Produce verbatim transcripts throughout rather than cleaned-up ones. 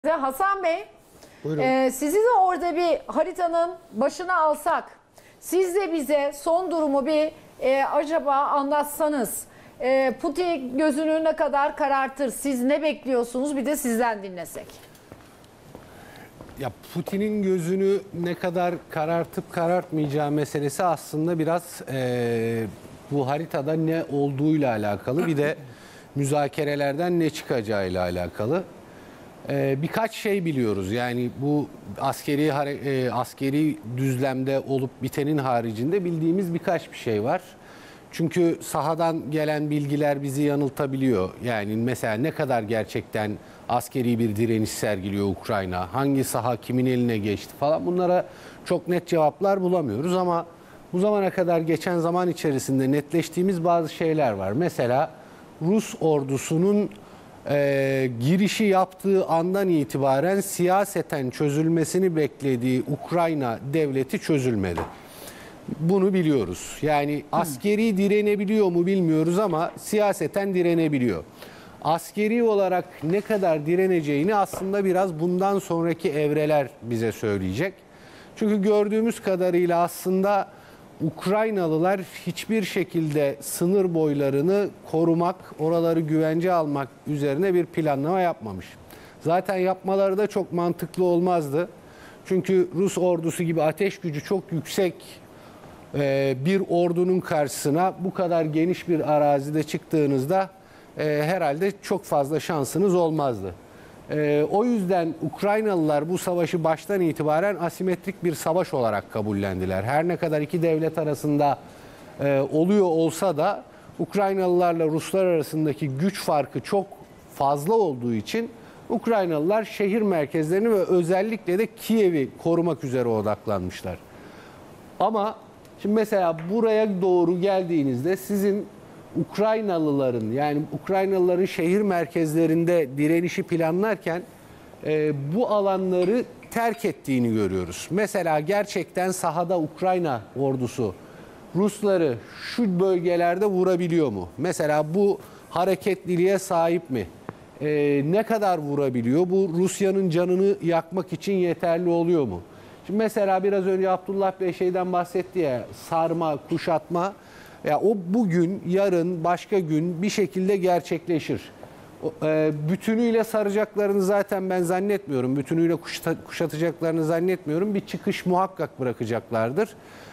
Hasan Bey, e, sizi de orada bir haritanın başına alsak, siz de bize son durumu bir e, acaba anlatsanız, e, Putin gözünü ne kadar karartır, siz ne bekliyorsunuz, bir de sizden dinlesek. Ya Putin'in gözünü ne kadar karartıp karartmayacağı meselesi aslında biraz e, bu haritada ne olduğuyla alakalı, bir de müzakerelerden ne çıkacağıyla alakalı. Ee, birkaç şey biliyoruz. Yani bu askeri e, askeri düzlemde olup bitenin haricinde bildiğimiz birkaç bir şey var. Çünkü sahadan gelen bilgiler bizi yanıltabiliyor. Yani mesela ne kadar gerçekten askeri bir direniş sergiliyor Ukrayna, hangi saha kimin eline geçti falan, bunlara çok net cevaplar bulamıyoruz ama bu zamana kadar geçen zaman içerisinde netleştiğimiz bazı şeyler var. Mesela Rus ordusunun Ee, girişi yaptığı andan itibaren siyaseten çözülmesini beklediği Ukrayna devleti çözülmedi. Bunu biliyoruz. Yani askeri direnebiliyor mu bilmiyoruz ama siyaseten direnebiliyor. Askeri olarak ne kadar direneceğini aslında biraz bundan sonraki evreler bize söyleyecek. Çünkü gördüğümüz kadarıyla aslında Ukraynalılar hiçbir şekilde sınır boylarını korumak, oraları güvence almak üzerine bir planlama yapmamış. Zaten yapmaları da çok mantıklı olmazdı. Çünkü Rus ordusu gibi ateş gücü çok yüksek bir ordunun karşısına bu kadar geniş bir arazide çıktığınızda herhalde çok fazla şansınız olmazdı. Ee, o yüzden Ukraynalılar bu savaşı baştan itibaren asimetrik bir savaş olarak kabullendiler. Her ne kadar iki devlet arasında e, oluyor olsa da Ukraynalılarla Ruslar arasındaki güç farkı çok fazla olduğu için Ukraynalılar şehir merkezlerini ve özellikle de Kiev'i korumak üzere odaklanmışlar. Ama şimdi mesela buraya doğru geldiğinizde sizin Ukraynalıların, yani Ukraynalıların şehir merkezlerinde direnişi planlarken e, bu alanları terk ettiğini görüyoruz. Mesela gerçekten sahada Ukrayna ordusu Rusları şu bölgelerde vurabiliyor mu? Mesela bu hareketliliğe sahip mi? E, ne kadar vurabiliyor? Bu Rusya'nın canını yakmak için yeterli oluyor mu? Şimdi mesela biraz önce Abdullah Bey şeyden bahsetti ya, sarma, kuşatma. Ya o bugün, yarın, başka gün bir şekilde gerçekleşir. E, bütünüyle saracaklarını zaten ben zannetmiyorum. Bütünüyle kuşatacaklarını zannetmiyorum. Bir çıkış muhakkak bırakacaklardır.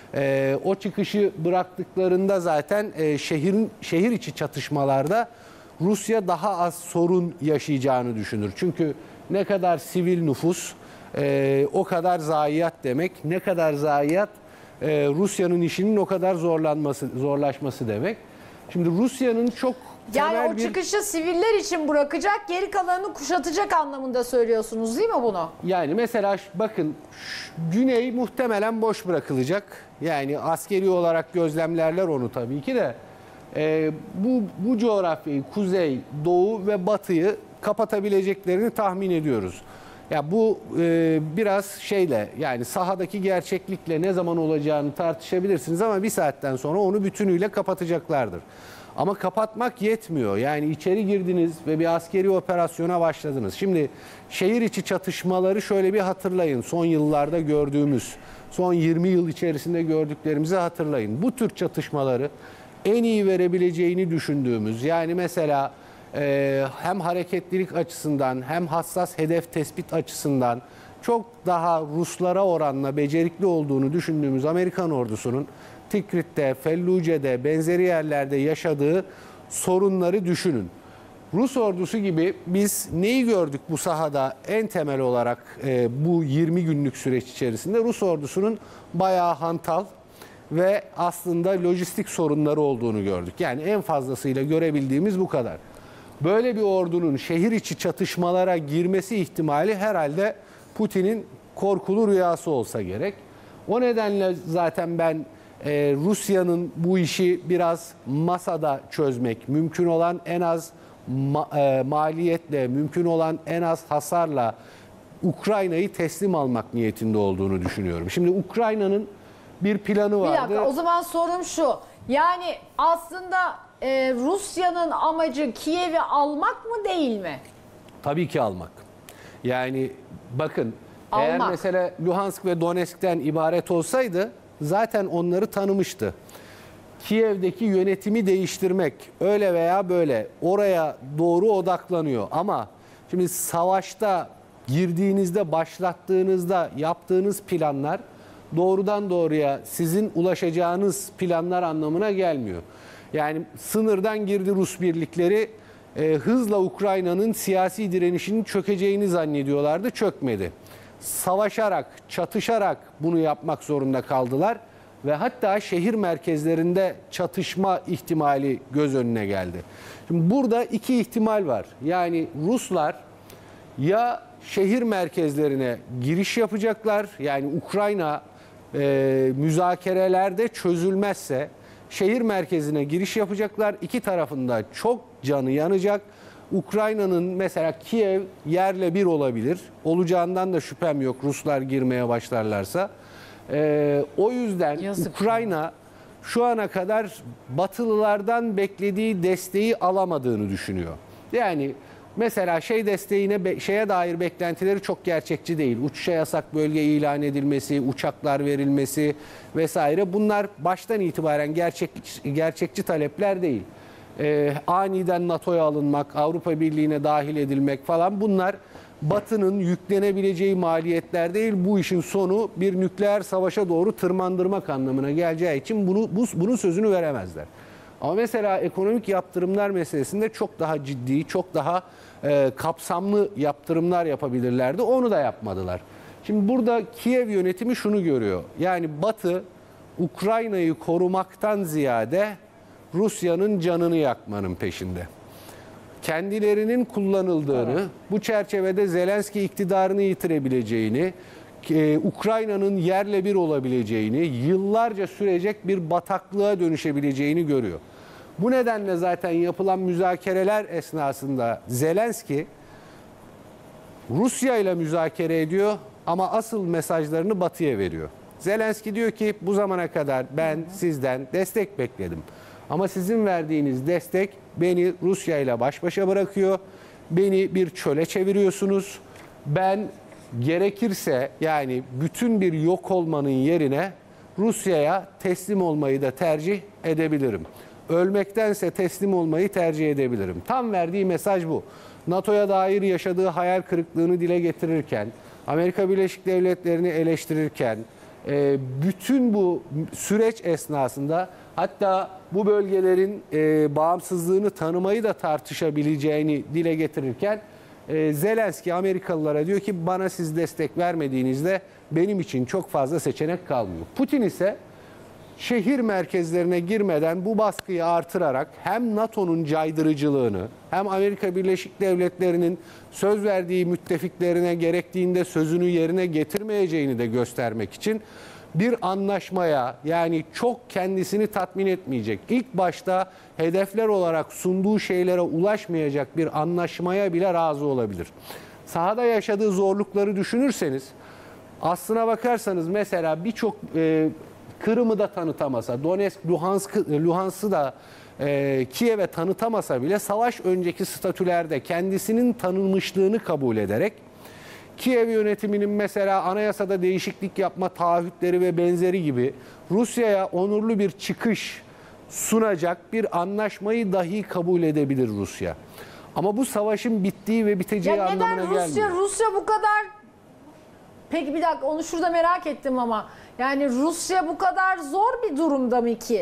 E, o çıkışı bıraktıklarında zaten e, şehrin şehir içi çatışmalarda Rusya daha az sorun yaşayacağını düşünür. Çünkü ne kadar sivil nüfus, e, o kadar zayiat demek. Ne kadar zayiat, Ee, Rusya'nın işinin o kadar zorlanması, zorlaşması demek. Şimdi Rusya'nın çok temel yani o bir... çıkışı siviller için bırakacak, geri kalanını kuşatacak anlamında söylüyorsunuz değil mi bunu? Yani mesela bakın, güney muhtemelen boş bırakılacak. Yani askeri olarak gözlemlerler onu tabii ki de. Ee, bu, bu coğrafyayı, kuzey, doğu ve batıyı kapatabileceklerini tahmin ediyoruz. Ya bu e, biraz şeyle, yani sahadaki gerçeklikle ne zaman olacağını tartışabilirsiniz ama bir saatten sonra onu bütünüyle kapatacaklardır. Ama kapatmak yetmiyor. Yani içeri girdiniz ve bir askeri operasyona başladınız. Şimdi şehir içi çatışmaları şöyle bir hatırlayın. Son yıllarda gördüğümüz, son yirmi yıl içerisinde gördüklerimizi hatırlayın. Bu tür çatışmaları en iyi verebileceğini düşündüğümüz, yani mesela Ee, hem hareketlilik açısından hem hassas hedef tespit açısından çok daha Ruslara oranla becerikli olduğunu düşündüğümüz Amerikan ordusunun Tikrit'te, Felluce'de, benzeri yerlerde yaşadığı sorunları düşünün. Rus ordusu gibi biz neyi gördük bu sahada en temel olarak e, bu yirmi günlük süreç içerisinde? Rus ordusunun bayağı hantal ve aslında lojistik sorunları olduğunu gördük. Yani en fazlasıyla görebildiğimiz bu kadar. Böyle bir ordunun şehir içi çatışmalara girmesi ihtimali herhalde Putin'in korkulu rüyası olsa gerek. O nedenle zaten ben e, Rusya'nın bu işi biraz masada çözmek, mümkün olan en az ma e, maliyetle, mümkün olan en az hasarla Ukrayna'yı teslim almak niyetinde olduğunu düşünüyorum. Şimdi Ukrayna'nın bir planı vardı. Bir dakika, o zaman sorum şu. Yani aslında e, Rusya'nın amacı Kiev'i almak mı değil mi? Tabii ki almak. Yani bakın, eğer Almak. mesela Luhansk ve Donetsk'ten ibaret olsaydı zaten onları tanımıştı. Kiev'deki yönetimi değiştirmek öyle veya böyle oraya doğru odaklanıyor. Ama şimdi savaşta girdiğinizde, başlattığınızda yaptığınız planlar doğrudan doğruya sizin ulaşacağınız planlar anlamına gelmiyor. Yani sınırdan girdi Rus birlikleri, e, hızla Ukrayna'nın siyasi direnişinin çökeceğini zannediyorlardı, çökmedi. Savaşarak, çatışarak bunu yapmak zorunda kaldılar. Ve hatta şehir merkezlerinde çatışma ihtimali göz önüne geldi. Şimdi burada iki ihtimal var. Yani Ruslar ya şehir merkezlerine giriş yapacaklar, yani Ukrayna e, müzakerelerde çözülmezse şehir merkezine giriş yapacaklar. İki tarafında çok canı yanacak. Ukrayna'nın mesela Kiev yerle bir olabilir. Olacağından da şüphem yok Ruslar girmeye başlarlarsa. Ee, o yüzden Yazık. Ukrayna şu ana kadar Batılılardan beklediği desteği alamadığını düşünüyor. Yani mesela şey desteğine, şeye dair beklentileri çok gerçekçi değil. Uçuşa yasak bölge ilan edilmesi, uçaklar verilmesi vesaire, bunlar baştan itibaren gerçek, gerçekçi talepler değil. Ee, aniden NATO'ya alınmak, Avrupa Birliği'ne dahil edilmek falan, bunlar Batı'nın yüklenebileceği maliyetler değil. Bu işin sonu bir nükleer savaşa doğru tırmandırmak anlamına geleceği için bunu bu, bunun sözünü veremezler. Ama mesela ekonomik yaptırımlar meselesinde çok daha ciddi, çok daha e, kapsamlı yaptırımlar yapabilirlerdi. Onu da yapmadılar. Şimdi burada Kiev yönetimi şunu görüyor. Yani Batı Ukrayna'yı korumaktan ziyade Rusya'nın canını yakmanın peşinde. Kendilerinin kullanıldığını, evet, bu çerçevede Zelenski iktidarını yitirebileceğini, e, Ukrayna'nın yerle bir olabileceğini, yıllarca sürecek bir bataklığa dönüşebileceğini görüyor. Bu nedenle zaten yapılan müzakereler esnasında Zelenski Rusya ile müzakere ediyor ama asıl mesajlarını Batı'ya veriyor. Zelenski diyor ki bu zamana kadar ben sizden destek bekledim. Ama sizin verdiğiniz destek beni Rusya ile baş başa bırakıyor. Beni bir çöle çeviriyorsunuz. Ben gerekirse, yani bütün bir yok olmanın yerine Rusya'ya teslim olmayı da tercih edebilirim. Ölmektense teslim olmayı tercih edebilirim. Tam verdiği mesaj bu. NATO'ya dair yaşadığı hayal kırıklığını dile getirirken, Amerika Birleşik Devletleri'ni eleştirirken, bütün bu süreç esnasında hatta bu bölgelerin e, bağımsızlığını tanımayı da tartışabileceğini dile getirirken e, Zelenski Amerikalılara diyor ki bana siz destek vermediğinizde benim için çok fazla seçenek kalmıyor. Putin ise şehir merkezlerine girmeden bu baskıyı artırarak hem NATO'nun caydırıcılığını hem Amerika Birleşik Devletleri'nin söz verdiği müttefiklerine gerektiğinde sözünü yerine getirmeyeceğini de göstermek için bir anlaşmaya, yani çok kendisini tatmin etmeyecek, ilk başta hedefler olarak sunduğu şeylere ulaşmayacak bir anlaşmaya bile razı olabilir. Sahada yaşadığı zorlukları düşünürseniz, aslına bakarsanız mesela birçok e, Kırım'ı da tanıtamasa, Donetsk, Luhansk, Luhansk'ı da e, Kiev'e tanıtamasa bile savaş önceki statülerde kendisinin tanınmışlığını kabul ederek Kiev yönetiminin mesela anayasada değişiklik yapma taahhütleri ve benzeri gibi Rusya'ya onurlu bir çıkış sunacak bir anlaşmayı dahi kabul edebilir Rusya. Ama bu savaşın bittiği ve biteceği ya anlamına neden gelmiyor. Rusya, Rusya bu kadar... Peki bir dakika, onu şurada merak ettim ama. Yani Rusya bu kadar zor bir durumda mı ki?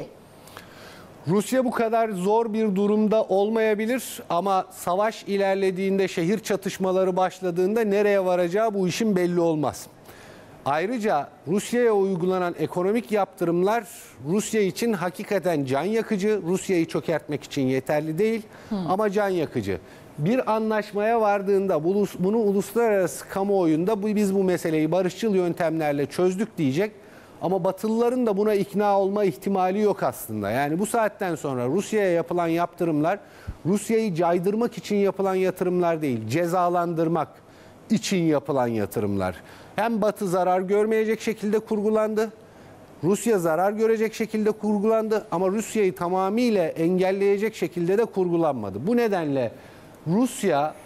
Rusya bu kadar zor bir durumda olmayabilir ama savaş ilerlediğinde, şehir çatışmaları başladığında nereye varacağı bu işin belli olmaz. Ayrıca Rusya'ya uygulanan ekonomik yaptırımlar Rusya için hakikaten can yakıcı. Rusya'yı çökertmek için yeterli değil hmm. ama can yakıcı. Bir anlaşmaya vardığında bunu uluslararası kamuoyunda biz bu meseleyi barışçıl yöntemlerle çözdük diyecek. Ama Batılıların da buna ikna olma ihtimali yok aslında. Yani bu saatten sonra Rusya'ya yapılan yaptırımlar Rusya'yı caydırmak için yapılan yatırımlar değil, cezalandırmak için yapılan yatırımlar. Hem Batı zarar görmeyecek şekilde kurgulandı, Rusya zarar görecek şekilde kurgulandı ama Rusya'yı tamamıyla engelleyecek şekilde de kurgulanmadı. Bu nedenle Rusya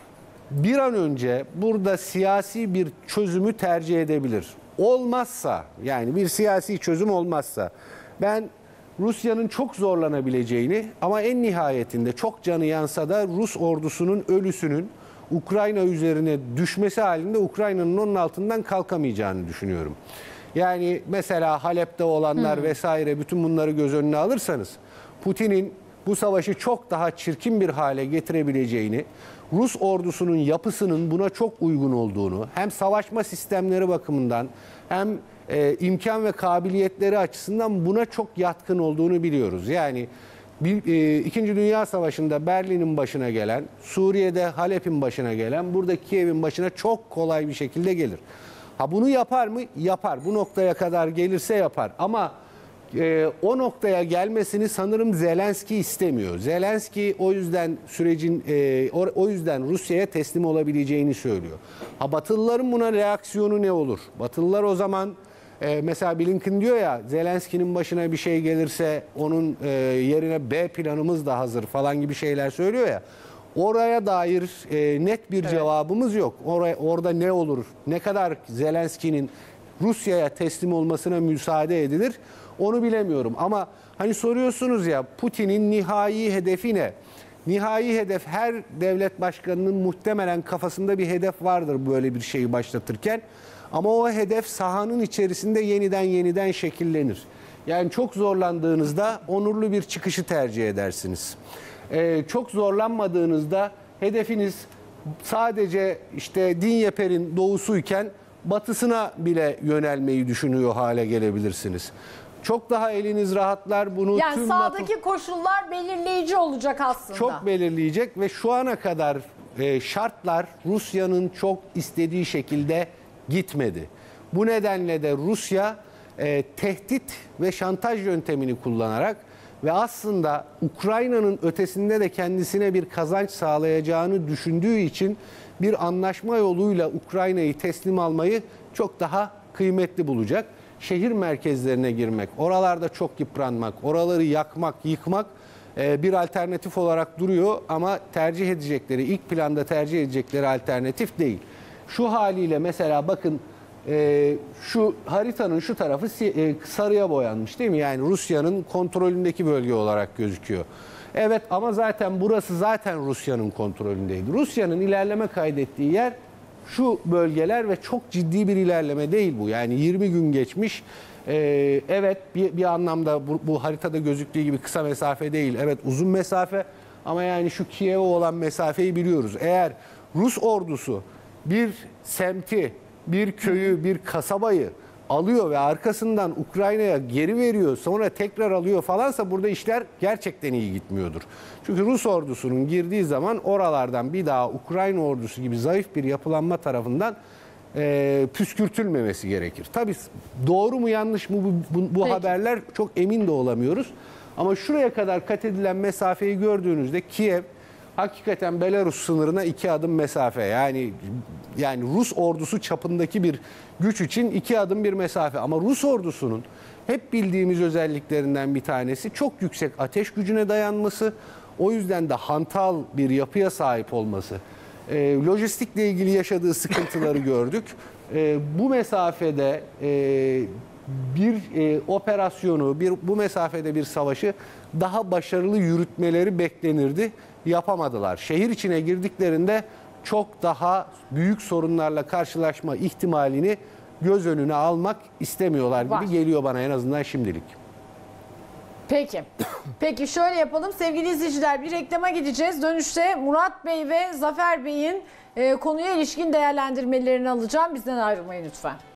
bir an önce burada siyasi bir çözümü tercih edebilir. Olmazsa, yani bir siyasi çözüm olmazsa, ben Rusya'nın çok zorlanabileceğini ama en nihayetinde çok canı yansa da Rus ordusunun ölüsünün Ukrayna üzerine düşmesi halinde Ukrayna'nın onun altından kalkamayacağını düşünüyorum. Yani mesela Halep'te olanlar hmm. vesaire, bütün bunları göz önüne alırsanız Putin'in bu savaşı çok daha çirkin bir hale getirebileceğini, Rus ordusunun yapısının buna çok uygun olduğunu, hem savaşma sistemleri bakımından hem e, imkan ve kabiliyetleri açısından buna çok yatkın olduğunu biliyoruz. Yani bir, e, İkinci Dünya Savaşı'nda Berlin'in başına gelen, Suriye'de Halep'in başına gelen, burada Kiev'in başına çok kolay bir şekilde gelir. Ha bunu yapar mı? Yapar. Bu noktaya kadar gelirse yapar. Ama e, o noktaya gelmesini sanırım Zelenski istemiyor. Zelenski o yüzden sürecin e, o, o yüzden Rusya'ya teslim olabileceğini söylüyor. Ha Batılıların buna reaksiyonu ne olur? Batılılar o zaman e, mesela Blinken diyor ya, Zelenski'nin başına bir şey gelirse onun e, yerine B planımız da hazır falan gibi şeyler söylüyor ya. Oraya dair e, net bir evet. cevabımız yok. Oraya, orada ne olur, ne kadar Zelenski'nin Rusya'ya teslim olmasına müsaade edilir onu bilemiyorum. Ama hani soruyorsunuz ya, Putin'in nihai hedefi ne? Nihai hedef, her devlet başkanının muhtemelen kafasında bir hedef vardır böyle bir şeyi başlatırken. Ama o hedef sahanın içerisinde yeniden yeniden şekillenir. Yani çok zorlandığınızda onurlu bir çıkışı tercih edersiniz. Ee, çok zorlanmadığınızda hedefiniz sadece işte Dinyeper'in doğusuyken batısına bile yönelmeyi düşünüyor hale gelebilirsiniz. Çok daha eliniz rahatlar bunu. Yani tüm sahadaki NATO... koşullar belirleyici olacak aslında. Çok belirleyecek ve şu ana kadar e, şartlar Rusya'nın çok istediği şekilde gitmedi. Bu nedenle de Rusya e, tehdit ve şantaj yöntemini kullanarak ve aslında Ukrayna'nın ötesinde de kendisine bir kazanç sağlayacağını düşündüğü için bir anlaşma yoluyla Ukrayna'yı teslim almayı çok daha kıymetli bulacak. Şehir merkezlerine girmek, oralarda çok yıpranmak, oraları yakmak, yıkmak bir alternatif olarak duruyor ama tercih edecekleri, ilk planda tercih edecekleri alternatif değil. Şu haliyle mesela bakın, Ee, şu haritanın şu tarafı e, sarıya boyanmış değil mi? Yani Rusya'nın kontrolündeki bölge olarak gözüküyor. Evet ama zaten burası zaten Rusya'nın kontrolündeydi. Rusya'nın ilerleme kaydettiği yer şu bölgeler ve çok ciddi bir ilerleme değil bu. Yani yirmi gün geçmiş. Ee, evet bir, bir anlamda bu, bu haritada gözüktüğü gibi kısa mesafe değil. Evet uzun mesafe ama yani şu Kiev'e olan mesafeyi biliyoruz. Eğer Rus ordusu bir semti, bir köyü, bir kasabayı alıyor ve arkasından Ukrayna'ya geri veriyor, sonra tekrar alıyor falansa burada işler gerçekten iyi gitmiyordur. Çünkü Rus ordusunun girdiği zaman oralardan bir daha Ukrayna ordusu gibi zayıf bir yapılanma tarafından e, püskürtülmemesi gerekir. Tabii doğru mu yanlış mı bu, bu, bu haberler çok emin de olamıyoruz. Ama şuraya kadar kat edilen mesafeyi gördüğünüzde Kiev hakikaten Belarus sınırına iki adım mesafe. Yani yani Rus ordusu çapındaki bir güç için iki adım bir mesafe. Ama Rus ordusunun hep bildiğimiz özelliklerinden bir tanesi çok yüksek ateş gücüne dayanması. O yüzden de hantal bir yapıya sahip olması. E, lojistikle ilgili yaşadığı sıkıntıları gördük. E, bu mesafede e, bir e, operasyonu, bir bu mesafede bir savaşı daha başarılı yürütmeleri beklenirdi. Yapamadılar. Şehir içine girdiklerinde çok daha büyük sorunlarla karşılaşma ihtimalini göz önüne almak istemiyorlar gibi Var. geliyor bana en azından şimdilik. Peki. Peki şöyle yapalım sevgili izleyiciler, bir reklama gideceğiz. Dönüşte Murat Bey ve Zafer Bey'in e, konuya ilişkin değerlendirmelerini alacağım. Bizden ayrılmayın lütfen.